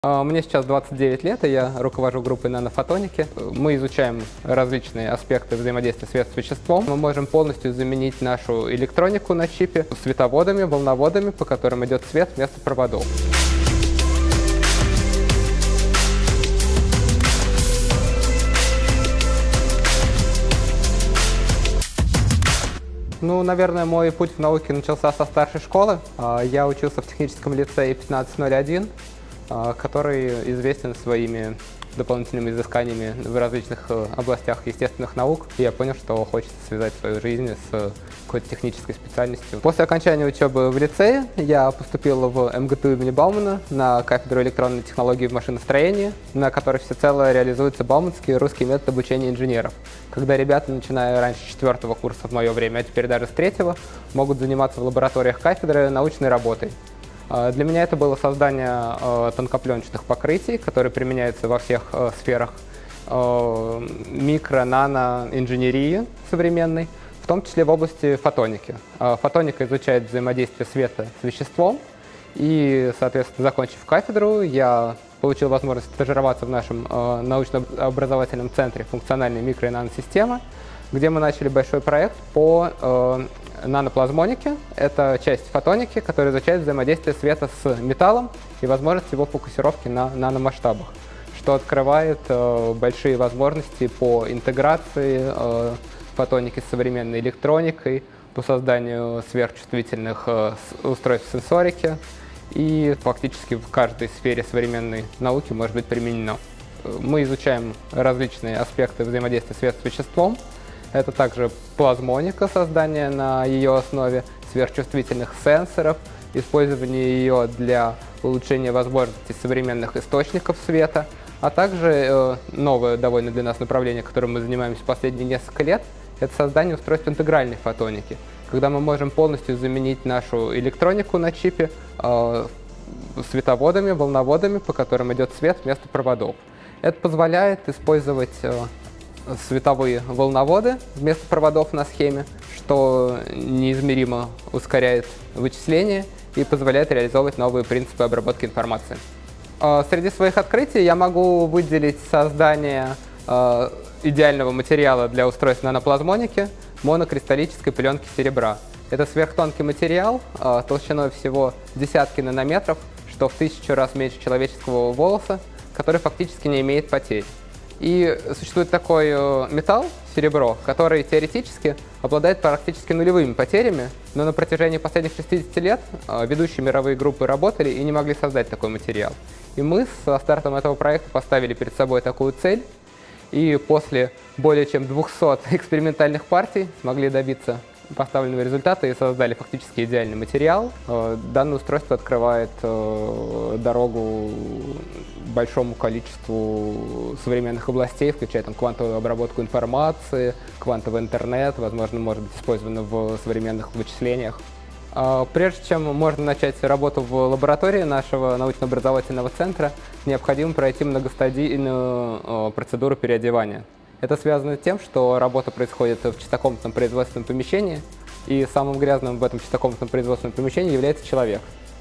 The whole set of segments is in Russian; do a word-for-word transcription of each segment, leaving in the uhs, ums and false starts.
Мне сейчас двадцать девять лет, и я руковожу группой нанофотоники. Мы изучаем различные аспекты взаимодействия света с веществом. Мы можем полностью заменить нашу электронику на чипе световодами, волноводами, по которым идет свет вместо проводов. Ну, наверное, мой путь в науке начался со старшей школы. Я учился в техническом лицее пятнадцать ноль один, который известен своими дополнительными изысканиями в различных областях естественных наук. И я понял, что хочется связать свою жизнь с какой-то технической специальностью. После окончания учебы в лицее я поступил в эм гэ тэ у имени Баумана на кафедру электронной технологии в машиностроении, на которой всецело реализуется бауманский русский метод обучения инженеров, когда ребята, начиная раньше четвертого курса в мое время, а теперь даже с третьего, могут заниматься в лабораториях кафедры научной работой. Для меня это было создание э, тонкопленочных покрытий, которые применяются во всех э, сферах э, микро-, нано-инженерии современной, в том числе в области фотоники. Э, фотоника изучает взаимодействие света с веществом, и, соответственно, закончив кафедру, я получил возможность стажироваться в нашем э, научно-образовательном центре функциональной микро- и наносистемы, где мы начали большой проект по э, наноплазмонике. Это часть фотоники, которая изучает взаимодействие света с металлом и возможность его фокусировки на наномасштабах, что открывает э, большие возможности по интеграции э, фотоники с современной электроникой, по созданию сверхчувствительных э, устройств сенсорики, и фактически в каждой сфере современной науки может быть применено. Мы изучаем различные аспекты взаимодействия света с веществом. Это также плазмоника, создание на ее основе сверхчувствительных сенсоров, использование ее для улучшения возможностей современных источников света, а также э, новое довольно для нас направление, которым мы занимаемся последние несколько лет, это создание устройств интегральной фотоники, когда мы можем полностью заменить нашу электронику на чипе э, световодами, волноводами, по которым идет свет вместо проводов. Это позволяет использовать э, световые волноводы вместо проводов на схеме, что неизмеримо ускоряет вычисления и позволяет реализовывать новые принципы обработки информации. Среди своих открытий я могу выделить создание идеального материала для устройств наноплазмоники – монокристаллической пленки серебра. Это сверхтонкий материал толщиной всего десятки нанометров, что в тысячу раз меньше человеческого волоса, который фактически не имеет потерь. И существует такой металл, серебро, который теоретически обладает практически нулевыми потерями, но на протяжении последних шестидесяти лет ведущие мировые группы работали и не могли создать такой материал. И мы со стартом этого проекта поставили перед собой такую цель, и после более чем двухсот экспериментальных партий смогли добиться поставленного результата и создали фактически идеальный материал. Данное устройство открывает дорогу большому количеству современных областей, включая там квантовую обработку информации, квантовый интернет, возможно, может быть использовано в современных вычислениях. Прежде чем можно начать работу в лаборатории нашего научно-образовательного центра, необходимо пройти многостадийную процедуру переодевания. Это связано с тем, что работа происходит в чистокомнатном производственном помещении, и самым грязным в этом чистокомнатном производственном помещении является человек.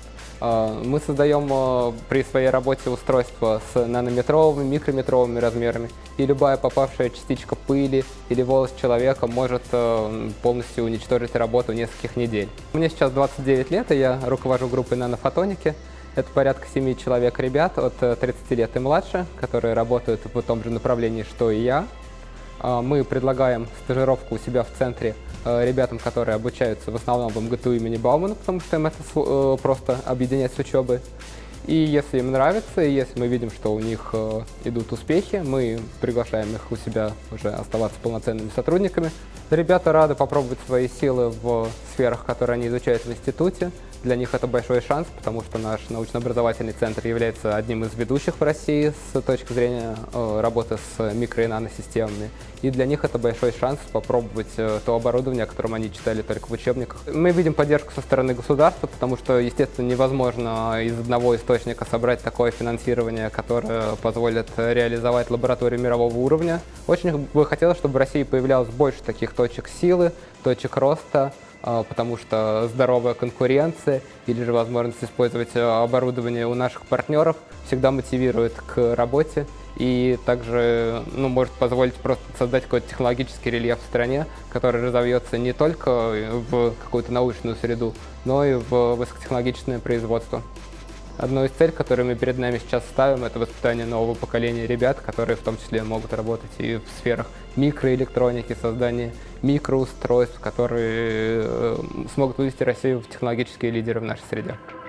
Мы создаем при своей работе устройства с нанометровыми, микрометровыми размерами, и любая попавшая частичка пыли или волос человека может полностью уничтожить работу нескольких недель. Мне сейчас двадцать девять лет, и я руковожу группой нанофотоники. Это порядка семи человек ребят от тридцати лет и младше, которые работают в том же направлении, что и я. Мы предлагаем стажировку у себя в центре ребятам, которые обучаются в основном в эм гэ тэ у имени Баумана, потому что им это просто объединять с учебой. И если им нравится, и если мы видим, что у них идут успехи, мы приглашаем их у себя уже оставаться полноценными сотрудниками. Ребята рады попробовать свои силы в сферах, которые они изучают в институте. Для них это большой шанс, потому что наш научно-образовательный центр является одним из ведущих в России с точки зрения э, работы с микро- и наносистемами. И для них это большой шанс попробовать э, то оборудование, о котором они читали только в учебниках. Мы видим поддержку со стороны государства, потому что, естественно, невозможно из одного источника собрать такое финансирование, которое позволит реализовать лабораторию мирового уровня. Очень бы хотелось, чтобы в России появлялось больше таких точек силы, точек роста, а, потому что здоровая конкуренция или же возможность использовать оборудование у наших партнеров всегда мотивирует к работе и также ну, может позволить просто создать какой-то технологический рельеф в стране, который разовьется не только в какую-то научную среду, но и в высокотехнологичное производство. Одной из целей, которую мы перед нами сейчас ставим, это воспитание нового поколения ребят, которые в том числе могут работать и в сферах микроэлектроники, создания микроустройств, которые смогут вывести Россию в технологические лидеры в нашей среде.